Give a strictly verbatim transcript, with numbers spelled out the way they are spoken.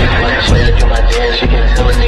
Way to do my dance, you can tell it's